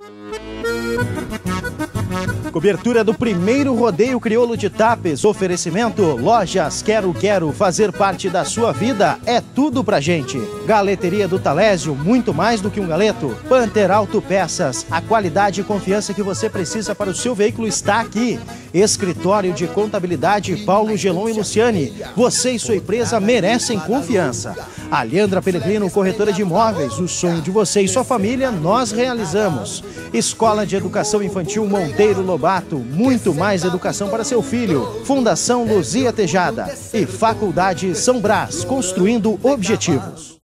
Cobertura do primeiro rodeio crioulo de Tapes. Oferecimento Lojas Quero fazer parte da sua vida é tudo pra gente. Galeteria do Talésio, muito mais do que um galeto. Panther Autopeças, a qualidade e confiança que você precisa para o seu veículo está aqui. Escritório de Contabilidade Paulo Gelon e Luciane. Você e sua empresa merecem confiança. Aliandra Pellegrino, corretora de imóveis. O sonho de você e sua família nós realizamos. Escola de Educação Infantil Monteiro Lobato, muito mais educação para seu filho. Fundação Luzia Tejada e Faculdade São Brás, construindo objetivos.